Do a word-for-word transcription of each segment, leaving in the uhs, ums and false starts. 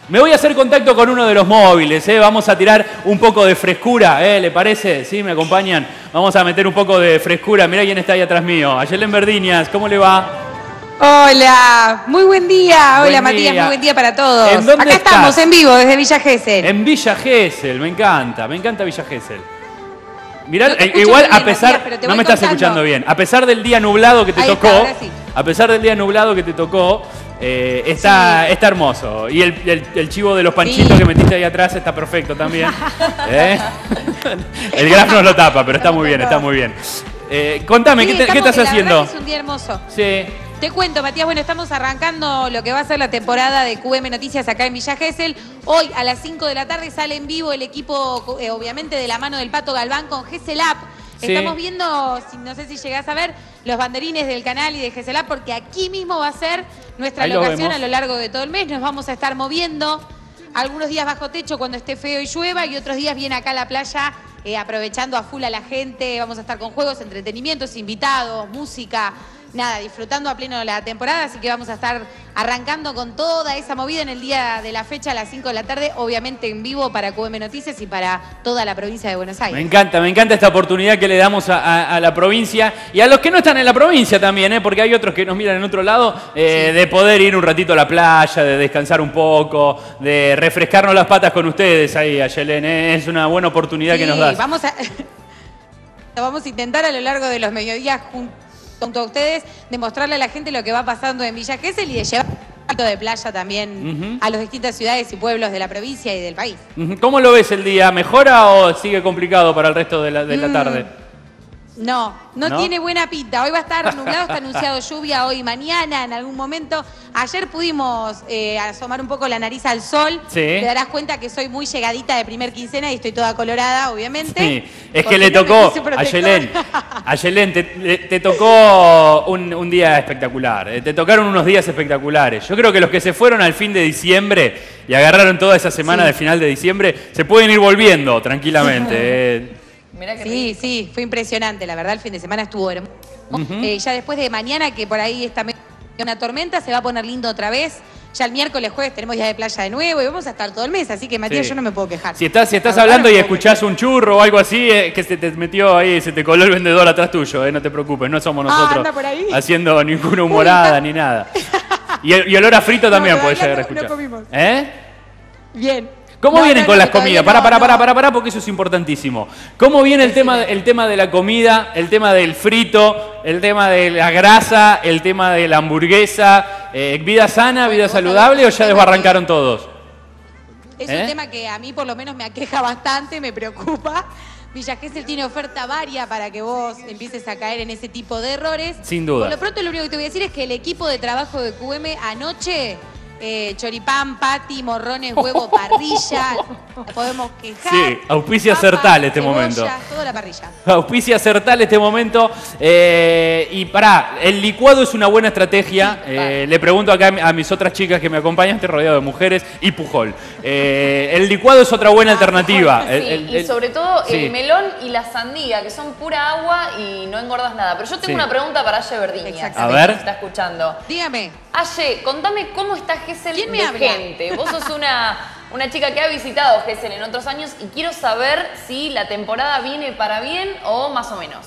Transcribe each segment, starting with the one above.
Me voy a hacer contacto con uno de los móviles, ¿eh? Vamos a tirar un poco de frescura, ¿eh? ¿Le parece? ¿Sí? ¿Me acompañan? Vamos a meter un poco de frescura. Mirá quién está ahí atrás mío. Ayelen Verdiñas, ¿cómo le va? Hola, muy buen día. Buen Hola Matías, día. muy buen día para todos. ¿En dónde Acá estás? estamos en vivo desde Villa Gesell. En Villa Gesell, me encanta, me encanta Villa Gesell. Mirá, No te eh, escucho igual muy bien, a pesar, Matías, pero te no voy me estás contando. escuchando bien, a pesar del día nublado que te Ahí tocó, está, ahora sí. a pesar del día nublado que te tocó, eh, está, Sí. está hermoso. Y el, el- el chivo de los panchitos Sí. que metiste ahí atrás está perfecto también. ¿Eh? El graf nos lo tapa, pero está muy bien, está muy bien. Eh, contame, Sí, ¿qué, te- qué estamos- estás la haciendo? verdad que es un día hermoso. Sí. Te cuento, Matías, bueno, estamos arrancando lo que va a ser la temporada de Q M Noticias acá en Villa Gesell. Hoy a las cinco de la tarde sale en vivo el equipo, eh, obviamente de la mano del Pato Galván con Gesell App. Sí. Estamos viendo, si- no sé si llegás a ver, los banderines del canal y de Gesell App, porque aquí mismo va a ser nuestra Ahí lo locación vemos. a lo largo de todo el mes. Nos vamos a estar moviendo algunos días bajo techo cuando esté feo y llueva y otros días bien acá a la playa eh, aprovechando a full a la gente. Vamos a estar con juegos, entretenimientos, invitados, música. Nada, disfrutando a pleno la temporada, así que vamos a estar arrancando con toda esa movida en el día de la fecha a las cinco de la tarde, obviamente en vivo para Q M Noticias y para toda la provincia de Buenos Me Aires. encanta, me encanta esta oportunidad que le damos a, a- a la provincia y a los que no están en la provincia también, ¿eh? Porque hay otros que nos miran en otro lado, eh, de poder ir un ratito a la playa, de descansar un poco, de refrescarnos las patas con ustedes ahí, Ayelen, ¿eh? Es una buena oportunidad Sí, que nos das. Vamos a, vamos a intentar a lo largo de los mediodías jun- junto a ustedes demostrarle a la gente lo que va pasando en Villa Gesell y de llevar un poquito de playa también Ujú. a las distintas ciudades y pueblos de la provincia y del país. Ujú. ¿Cómo lo ves el día? ¿Mejora o sigue complicado para el resto de la, de la Mm. tarde? No, no, ¿No? tiene buena pinta. Hoy va a estar nublado, está anunciado lluvia hoy y mañana en algún momento. Ayer pudimos eh, asomar un poco la nariz al sol. Sí. Te darás cuenta que soy muy llegadita de primer quincena y estoy toda colorada, obviamente. Sí, es que porque le no me tocó, puse protector. Ayelen, Ayelen, te, le- te tocó un, un día espectacular, eh, te tocaron unos días espectaculares. Yo creo que los que se fueron al fin de diciembre y agarraron toda esa semana Sí. de final de diciembre, se pueden ir volviendo tranquilamente. eh. Mirá que Sí, sí, fue impresionante. La verdad, el fin de semana estuvo hermoso. Ujú. Eh, ya después de mañana, que por ahí está medio una tormenta, se va a poner lindo otra vez. Ya el miércoles, jueves tenemos día de playa de nuevo y vamos a estar todo el mes. Así que, Matías, Sí. yo no me puedo quejar. Si estás, si estás La verdad, hablando no y me puedo escuchás un churro o algo así, eh, que se te metió ahí, se te coló el vendedor atrás tuyo, eh, no te preocupes, no somos Ah, nosotros anda por ahí. haciendo ninguna humorada ni nada. Y, el- y olor a frito también No, podés todavía llegar a no- no escuchar. comimos. ¿Eh? Bien. ¿Cómo No, vienen no, con no, las que todavía comidas? Pará, no, pará, pará, no. pará, pará, porque eso es importantísimo. ¿Cómo viene el tema, el tema de la comida, el tema del frito, el tema de la grasa, el tema de la hamburguesa? Eh, ¿Vida sana, vida Bueno, vos saludable o sabés que ya es un tema desbarrancaron todos? Es ¿Eh? un tema que a mí por lo menos me aqueja bastante, me preocupa. Villa Gesell tiene oferta varia para que vos empieces a caer en ese tipo de errores. Sin duda. Por lo pronto lo único que te voy a decir es que el equipo de trabajo de Q M anoche, eh, choripán, pati, morrones, huevo, parrilla, no podemos quejar. Sí, auspicia Papas, Sertal este cebollas, momento. Toda la parrilla. Auspicia Sertal este momento. Eh, y pará, el licuado es una buena estrategia. Sí, Eh, le pregunto acá a mis otras chicas que me acompañan, estoy rodeado de mujeres, y Pujol. Eh, el licuado es otra buena alternativa. Sí, El- el- y el- sobre todo sí. el melón y la sandía, que son pura agua y no engordas nada. Pero yo tengo Sí. una pregunta para Aye Verdiñas, Exactamente. A ver. que está escuchando. Dígame. Aye, contame cómo está Gesell ¿Quién me de habla? gente. Vos sos una, una chica que ha visitado Gesell en otros años y quiero saber si la temporada viene para bien o más o menos.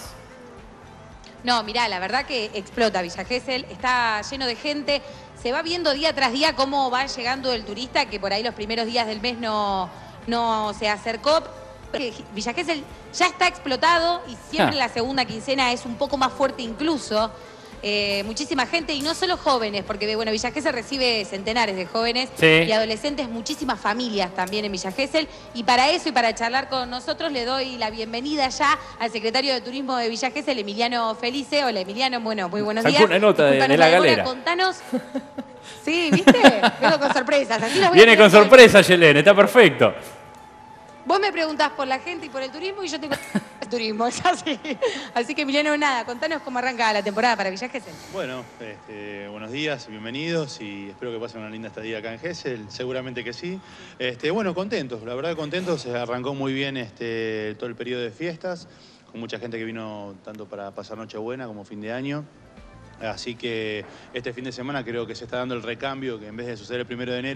No, mirá, la verdad que explota Villa Gesell, está lleno de gente, se va viendo día tras día cómo va llegando el turista, que por ahí los primeros días del mes no, no se acercó. Porque Villa Gesell ya está explotado y siempre Ah. la segunda quincena es un poco más fuerte incluso. Eh, muchísima gente y no solo jóvenes, porque bueno, Villa Gesell recibe centenares de jóvenes Sí. y adolescentes, muchísimas familias también en Villa Gesell. Y para eso y para charlar con nosotros le doy la bienvenida ya al secretario de Turismo de Villa Gesell, Emiliano Felice. Hola Emiliano, bueno, muy buenos Sacó días. una nota de- de Discúlpanos la demora, galera. Contanos. Sí, ¿viste? Vengo con sorpresas. Así las voy a Viene con tener hoy. sorpresa, Ayelen, está perfecto. Vos me preguntás por la gente y por el turismo y yo tengo el turismo, es así. Así que Emiliano, nada, contanos cómo arranca la temporada para Villa Gesell. Bueno, este, buenos días, bienvenidos y espero que pasen una linda estadía acá en Gesell, seguramente que sí. Este, bueno, contentos, la verdad contentos, se arrancó muy bien este, todo el periodo de fiestas, con mucha gente que vino tanto para pasar Nochebuena como fin de año. Así que este fin de semana creo que se está dando el recambio, que en vez de suceder el primero de enero,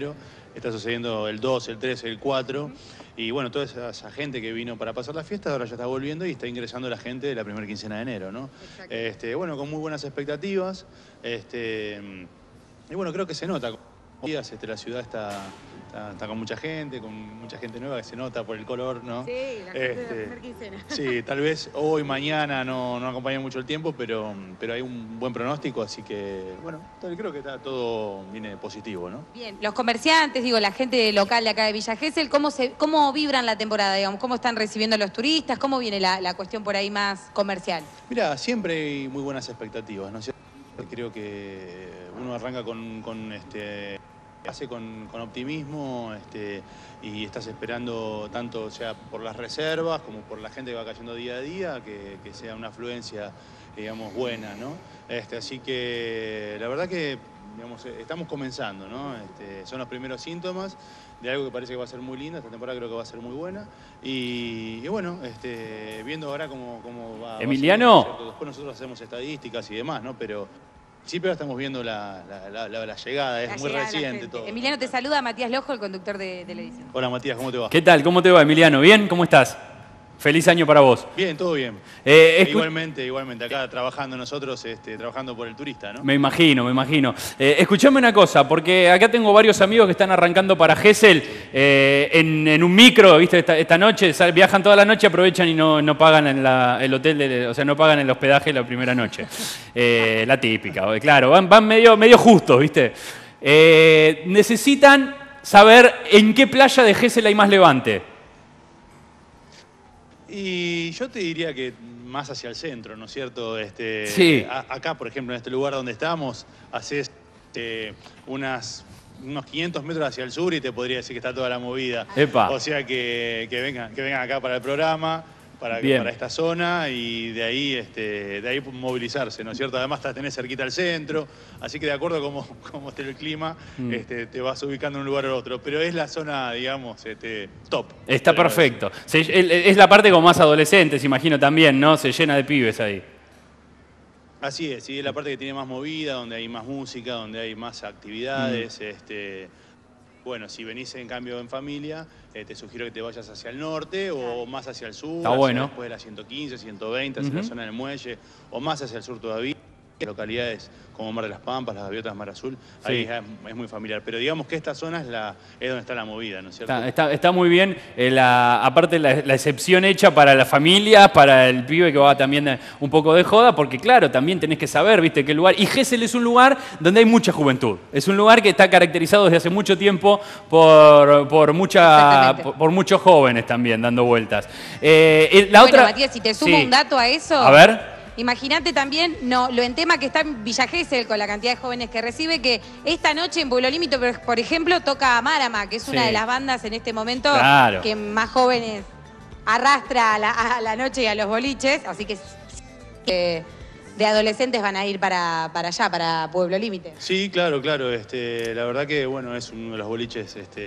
está sucediendo el dos, el tres, el cuatro. Y bueno, toda esa, esa gente que vino para pasar la fiesta ahora ya está volviendo y está ingresando la gente de la primera quincena de enero, ¿no? Este, bueno, con muy buenas expectativas. Este, y bueno, creo que se nota. Este, la ciudad está, está, está con mucha gente, con mucha gente nueva que se nota por el color, ¿no? Sí, la gente este, de la primera quincena. Sí, tal vez hoy, mañana no, no acompaña mucho el tiempo, pero, pero hay un buen pronóstico, así que, bueno, creo que está, todo viene positivo, ¿no? Bien, los comerciantes, digo, la gente local de acá de Villa Gesell, ¿cómo, se, cómo vibran la temporada, digamos? ¿Cómo están recibiendo a los turistas? ¿Cómo viene la, la cuestión por ahí más comercial? Mira, siempre hay muy buenas expectativas, ¿no? Creo que uno arranca con, con este... hace con, con optimismo este, y estás esperando tanto sea por las reservas como por la gente que va cayendo día a día, que, que sea una afluencia, digamos, buena, ¿no? Este, así que la verdad que, digamos, estamos comenzando, ¿no? Este, son los primeros síntomas de algo que parece que va a ser muy linda, esta temporada creo que va a ser muy buena y, y bueno, este, viendo ahora cómo, cómo va. Emiliano. Va a ser, después nosotros hacemos estadísticas y demás, ¿no? Pero sí, pero estamos viendo la, la, la, la, la llegada, es La muy llegada de la reciente gente. todo. Emiliano, te saluda Matías Lojo, el conductor de televisión. Hola Matías, ¿cómo te va? ¿Qué tal? ¿Cómo te va, Emiliano? ¿Bien? ¿Cómo estás? Feliz año para vos. Bien, todo bien. Eh, igualmente, igualmente, acá trabajando nosotros, este, trabajando por el turista, ¿no? Me imagino, me imagino. Eh, escuchame una cosa, porque acá tengo varios amigos que están arrancando para Gesell eh, en, en un micro, ¿viste? Esta, esta noche, sal, viajan toda la noche, aprovechan y no, no pagan en la, el hotel, de, o sea, no pagan el hospedaje la primera noche. Eh, la típica, claro, van, van medio, medio justos, ¿viste? Eh, necesitan saber en qué playa de Gesell hay más levante. Y yo te diría que más hacia el centro, ¿no es cierto? Este, sí. A, acá, por ejemplo, en este lugar donde estamos, haces eh, unas, unos quinientos metros hacia el sur y te podría decir que está toda la movida. Epa. O sea que, que, vengan, que vengan acá para el programa, para, para esta zona y de ahí, este, de ahí movilizarse, ¿no es cierto? Además te tenés cerquita al centro, así que de acuerdo a cómo, cómo esté el clima, mm. este, te vas ubicando en un lugar u otro. Pero es la zona, digamos, este, top. Está perfecto. Se, es la parte con más adolescentes, imagino también, ¿no? Se llena de pibes ahí. Así es, sí, es la parte que tiene más movida, donde hay más música, donde hay más actividades, mm. este... Bueno, si venís en cambio en familia, eh, te sugiero que te vayas hacia el norte o más hacia el sur. Está bueno. Después de la ciento quince, ciento veinte, hacia uh-huh. la zona del muelle, o más hacia el sur todavía. Localidades como Mar de las Pampas, Las Gaviotas, Mar Azul, sí. ahí es, es muy familiar. Pero digamos que esta zona es, la, es donde está la movida, ¿no es cierto? Está, está, está muy bien, eh, la, aparte la, la excepción hecha para la familia, para el pibe que va también de, un poco de joda, porque claro, también tenés que saber, viste, qué lugar. Y Gesell es un lugar donde hay mucha juventud. Es un lugar que está caracterizado desde hace mucho tiempo por, por, mucha, por, por muchos jóvenes también dando vueltas. Eh, la bueno, otra, Matías, si te sumo sí. un dato a eso... A ver... Imagínate también no, lo en tema que está en Villa Gesell con la cantidad de jóvenes que recibe, que esta noche en Pueblo Límite, por ejemplo, toca Amárama, que es una sí. de las bandas en este momento claro. que más jóvenes arrastra a la, a la noche y a los boliches, así que eh, de adolescentes van a ir para, para allá, para Pueblo Límite. Sí, claro, claro. Este, la verdad que bueno, es uno de los boliches... Este,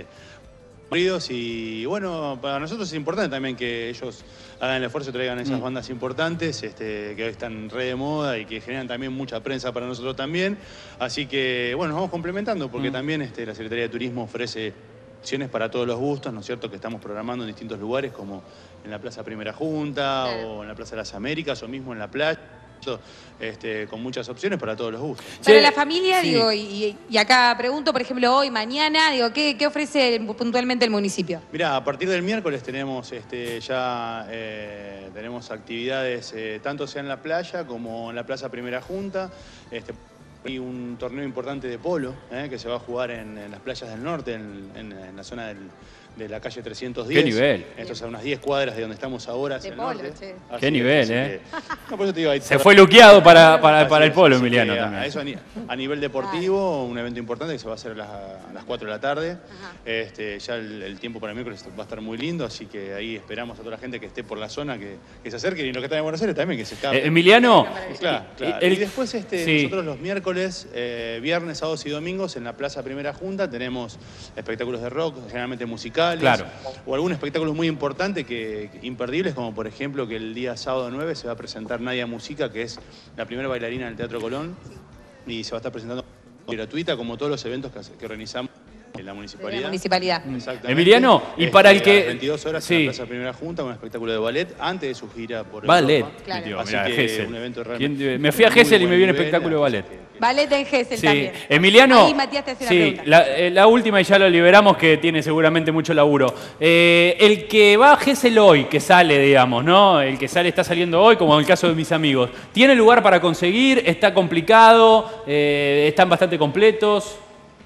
y bueno, para nosotros es importante también que ellos hagan el esfuerzo y traigan esas mm. bandas importantes este, que hoy están re de moda y que generan también mucha prensa para nosotros también. Así que bueno, nos vamos complementando porque mm. también este, la Secretaría de Turismo ofrece opciones para todos los gustos, ¿no es cierto? Que estamos programando en distintos lugares como en la Plaza Primera Junta claro. o en la Plaza de las Américas o mismo en la playa. Este, con muchas opciones para todos los gustos. Para sí, la familia, sí. digo, y, y acá pregunto, por ejemplo, hoy, mañana, digo, ¿qué, qué ofrece puntualmente el municipio? Mirá, a partir del miércoles tenemos este, ya eh, tenemos actividades, eh, tanto sea en la playa como en la Plaza Primera Junta. Este, hay un torneo importante de polo eh, que se va a jugar en, en las playas del norte, en, en, en la zona del... de la calle trescientos diez. ¿Qué nivel? Esto es a unas diez cuadras de donde estamos ahora. De polo, che. Qué nivel, ¿eh? Que, no, por eso te digo, ahí se fue luqueado para, para, para el polo, Emiliano, que, también. A, eso a, a nivel deportivo, un evento importante que se va a hacer a las, a las cuatro de la tarde. Este, ya el, el tiempo para el miércoles va a estar muy lindo, así que ahí esperamos a toda la gente que esté por la zona que, que se acerque y los que están en Buenos Aires también que se escapen. Eh, Emiliano. Claro, claro. El, y después este, sí. nosotros los miércoles, eh, viernes, sábados y domingos en la Plaza Primera Junta tenemos espectáculos de rock, generalmente musicales. Claro. O algún espectáculo muy importante, que, que imperdibles, como por ejemplo que el día sábado nueve se va a presentar Nadia Musica, que es la primera bailarina del Teatro Colón, y se va a estar presentando gratuita, como todos los eventos que, que organizamos el, la De municipalidad. la municipalidad. Exactamente. Emiliano, y Este, para el a que... las veintidós horas sí. en la Plaza Primera Junta, un espectáculo de ballet antes de su gira por Ballet. Europa. Claro. Mi tío, Así mirá, que Gesell. un evento ¿Quién- realmente Me fui a muy Gesell y buen me vi un nivel, espectáculo de ballet. así que- Ballet en Gesell Sí. también. Emiliano, Ahí Matías te hace una sí, pregunta. la, eh, la última y ya lo liberamos, que tiene seguramente mucho laburo. Eh, el que va a Gesell hoy, que sale, digamos, ¿no? El que sale está saliendo hoy, como en el caso de mis amigos. ¿Tiene lugar para conseguir? ¿Está complicado? Eh, ¿Están bastante completos?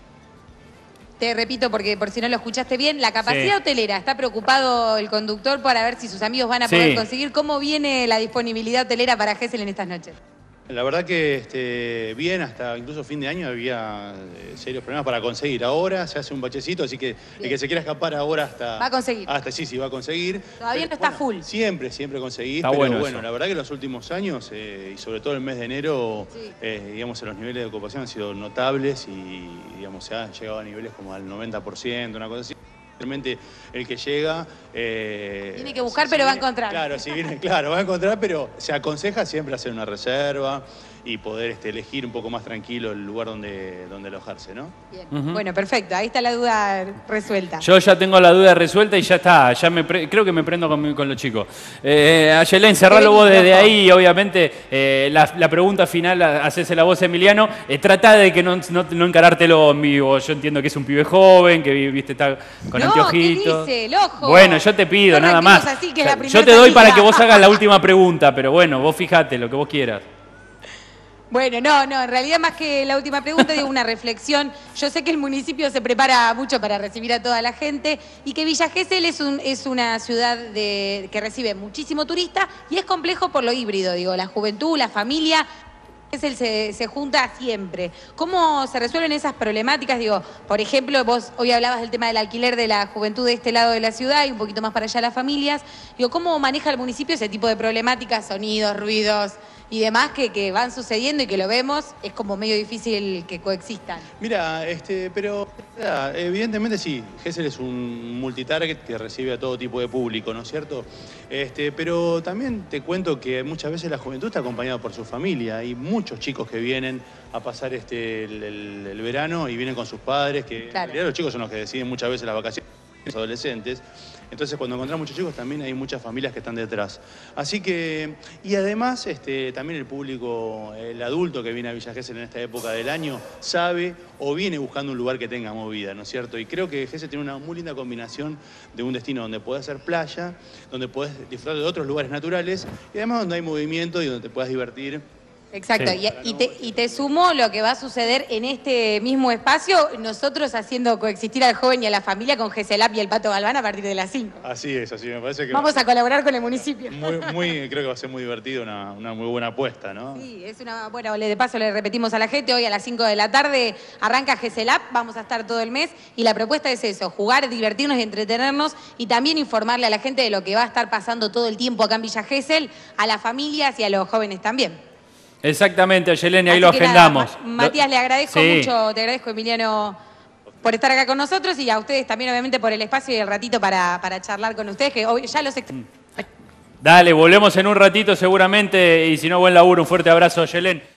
Te repito, porque por si no lo escuchaste bien, la capacidad Sí. hotelera. Está preocupado el conductor para ver si sus amigos van a Sí. poder conseguir. ¿Cómo viene la disponibilidad hotelera para Gesell en estas noches? La verdad que este, bien, hasta incluso fin de año había eh, serios problemas para conseguir. Ahora se hace un bachecito, así que el que se quiera escapar ahora hasta... Va a conseguir. Hasta sí, sí, va a conseguir. Todavía no está full. Siempre, siempre conseguís. Está pero bueno bueno, eso. la verdad que los últimos años, eh, y sobre todo el mes de enero, Sí. eh, digamos, los niveles de ocupación han sido notables y, digamos, se han llegado a niveles como al noventa por ciento, una cosa así. Realmente el que llega... eh, Tiene que buscar, si pero va a viene- encontrar. Claro, si viene, claro, va a encontrar, pero se aconseja siempre hacer una reserva y poder este, elegir un poco más tranquilo el lugar donde, donde alojarse, ¿no? Bien. Ujú. Bueno, perfecto. Ahí está la duda resuelta. Yo ya tengo la duda resuelta y ya está, ya me pre- creo que me prendo con, mi- con los chicos. Eh, Ayelén, cerralo vos desde ahí, obviamente eh, la, la pregunta final, hacese la voz, Emiliano. Eh, trata de que no, no, no encarártelo en vivo. Yo entiendo que es un pibe joven, que viste está con No, anteojitos. ¿qué dice? El ojo. Bueno, yo te pido, No nada más. arranquemos así, que es la Yo primera te doy para salida. que vos hagas la última pregunta, pero bueno, vos fijate lo que vos quieras. Bueno, no, no, en realidad más que la última pregunta, digo una reflexión. Yo sé que el municipio se prepara mucho para recibir a toda la gente y que Villa Gesell es, un, es una ciudad de, que recibe muchísimo turista y es complejo por lo híbrido, digo, la juventud, la familia. Gesell se, se junta siempre. ¿Cómo se resuelven esas problemáticas? Digo, por ejemplo, vos hoy hablabas del tema del alquiler de la juventud de este lado de la ciudad y un poquito más para allá las familias. Digo, ¿cómo maneja el municipio ese tipo de problemáticas, sonidos, ruidos y demás que, que van sucediendo y que lo vemos? Es como medio difícil que coexistan. Mira, este, pero ah, evidentemente sí, Gesell es un multitarget que recibe a todo tipo de público, ¿no es cierto? Este, pero también te cuento que muchas veces la juventud está acompañada por su familia. Hay muchos chicos que vienen a pasar este, el, el- el verano y vienen con sus padres, que en Claro. realidad los chicos son los que deciden muchas veces las vacaciones, los adolescentes. Entonces, cuando encontramos muchos chicos, también hay muchas familias que están detrás. Así que, y además, este, también el público, el adulto que viene a Villa Gesell en esta época del año, sabe o viene buscando un lugar que tenga movida, ¿no es cierto? Y creo que Gesell tiene una muy linda combinación de un destino donde podés hacer playa, donde podés disfrutar de otros lugares naturales y además donde hay movimiento y donde te puedas divertir. Exacto, Sí. y, y te, y te sumo lo que va a suceder en este mismo espacio, nosotros haciendo coexistir al joven y a la familia con Gesell Up y el Pato Galván a partir de las cinco. Así es, así me parece que Vamos a colaborar con el municipio. muy, muy, creo que va a ser muy divertido, una, una muy buena apuesta, ¿no? Sí, es una, bueno, le- de paso le repetimos a la gente, hoy a las cinco de la tarde arranca Gesell Up, vamos a estar todo el mes y la propuesta es eso, jugar, divertirnos y entretenernos y también informarle a la gente de lo que va a estar pasando todo el tiempo acá en Villa Gesell, a las familias y a los jóvenes también. Exactamente, Ayelén, ahí Así lo que nada, agendamos. Ma- Matías, le agradezco Sí. mucho, te agradezco, Emiliano, por estar acá con nosotros y a ustedes también, obviamente, por el espacio y el ratito para, para charlar con ustedes, que hoy ya los ex- Dale, volvemos en un ratito seguramente y si no, buen laburo, un fuerte abrazo, Ayelén.